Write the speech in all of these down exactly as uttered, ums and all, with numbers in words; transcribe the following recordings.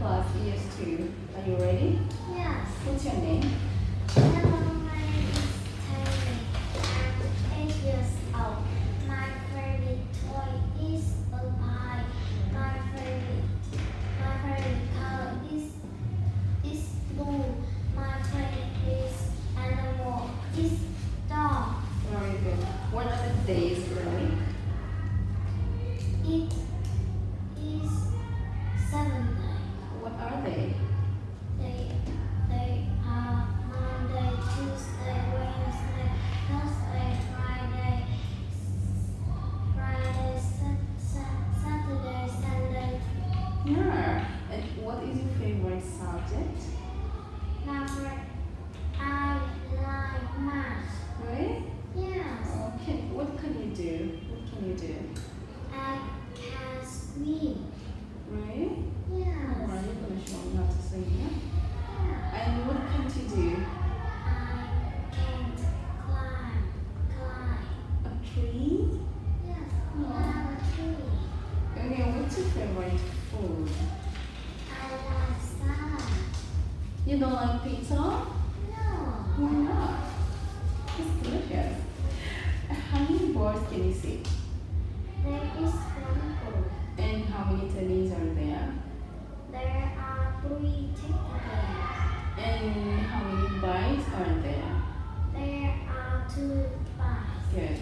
class E S two. Are you ready? Yes. What's your name? Hello, my name is Tammy. I'm eight years old. My favorite toy is a pie. My favorite, my favorite color is is blue. My favorite is animal is dog. Very good. What are the days of the week? It is seven days. What are they? They they are Monday, Tuesday, Wednesday, Thursday, Friday, Friday, Sat- Sat- Saturday, Sunday. Yeah. And what is your favorite subject? Number I like math. Really? Yes, Okay. What can you do? What can you do? I can swim. Really? Yes, Alright, you're gonna show me how to swim, yeah? yeah. And what can't you do? I can't climb, climb. A tree? Yes, I have a tree. Okay, what's your favorite food? I like salad. You don't like pizza? No. Why not? It's delicious. How many boards can you see? There is one book. And how many tennis are there? There are three tickets. And how many bikes are there? There are two bus. Good.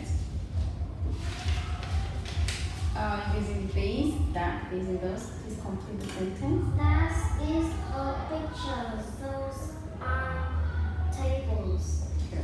Uh, using these, that, these, and those, please complete the sentence. That is a picture. Those are tables. Good.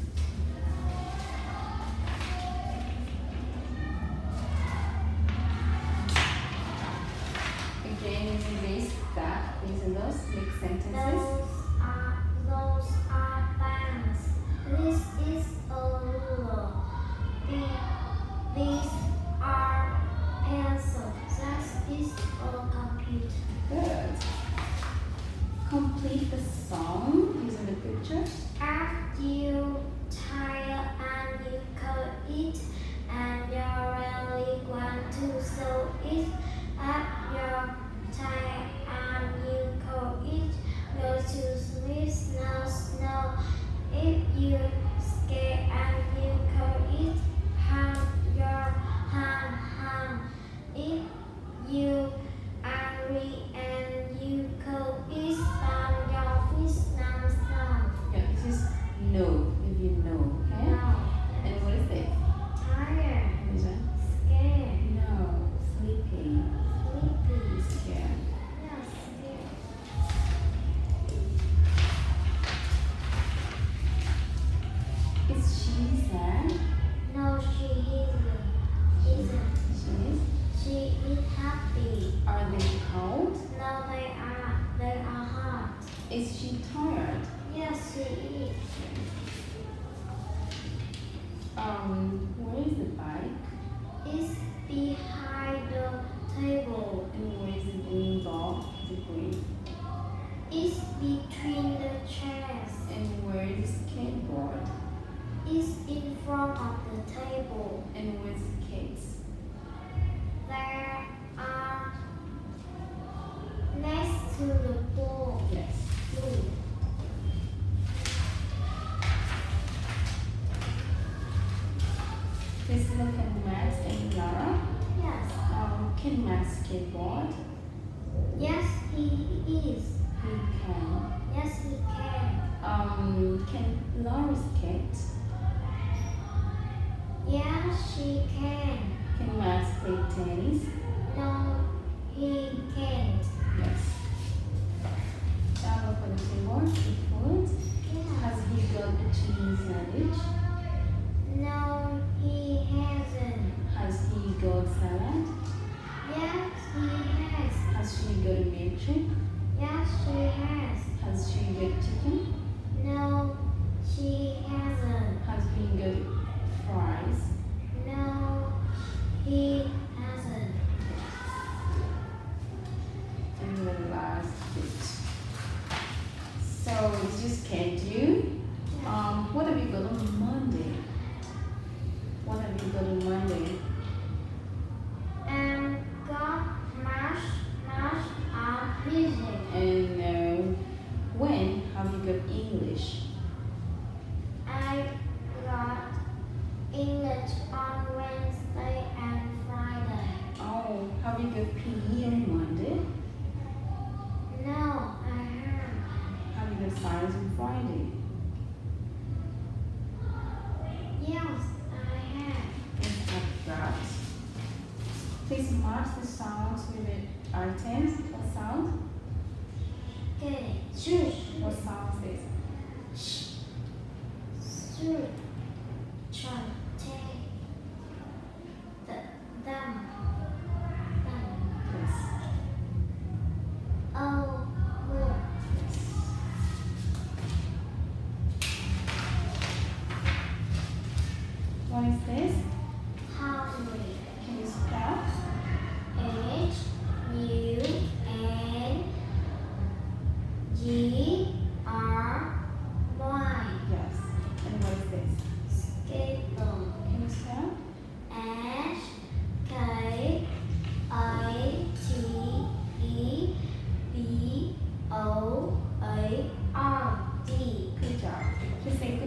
Again, using this, that, these, and those, make sentences. Those are those are pens. This is a ruler. The- These are pencils. That is a computer. Good. Complete the song using the picture. After you tire and you cut it and you're really going to sew it at your tire and you cut it, go to sleep, snow, snow. If you scared and you cut it, hand your hand, hand. If you angry and you cut it, stand your feet, stand, stand. Yeah, this is no, if you know, okay? No. And what is it? Tired, What is it? scared, No, sleepy, sleepy. scared. Yes, scared. Is she sad? No, she isn't. Isn't. She is. She is happy. Are they cold? No, they are. They are hot. Is she tired? Yes, she is. Um, where is the bike? It's behind the table. And where is the green ball? The green. It's between the chairs. And where is the skateboard? It's in front of the table. And where's the kids? There are next to the ball. Yes. Blue. Please look at Max and Lara. Yes. Um, can Max skateboard? Yes, he is. He can. Yes, he can. Um, can Lara skate? Yes, she can. Can Max play tennis? No, he can't. Yes. Now look on the table. The food. Yes. Has he got a cheese sandwich? No, he hasn't. Has he got salad? Yes, he has. Has she got a milkshake? Yes, she has. Has she got chicken? No, she hasn't. Has he got fries? No, he hasn't. And the last bit. So it's just can't you? Um, what have you got on Monday? What have you got on Monday? And got mash, mash, and Amazing. And uh, when have you got English? I got English on Wednesday and Friday. Oh, have you got P E on Monday? No, I heard. Have you got science on Friday? Yes, I have. Yes, I've got. Please match the sounds with the items. What sound? Okay. Shush. What sound is this? Shoot. Try. Take. The, them. Them. Yes. Oh, good. What is this? Hungry. Can you spell? H U N G R Y. Yes. And what is this? Skateboard. Can you spell? S K A T E B O A R D. Good job. Please say